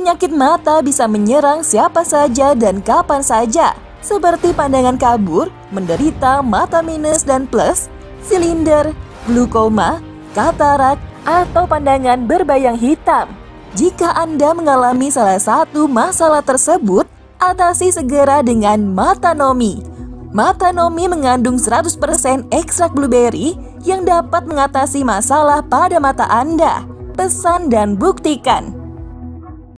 Penyakit mata bisa menyerang siapa saja dan kapan saja, seperti pandangan kabur, menderita mata minus dan plus, silinder, glaukoma, katarak, atau pandangan berbayang hitam. Jika Anda mengalami salah satu masalah tersebut, atasi segera dengan Matanomi. Matanomi mengandung 100% ekstrak blueberry yang dapat mengatasi masalah pada mata Anda. Pesan dan buktikan.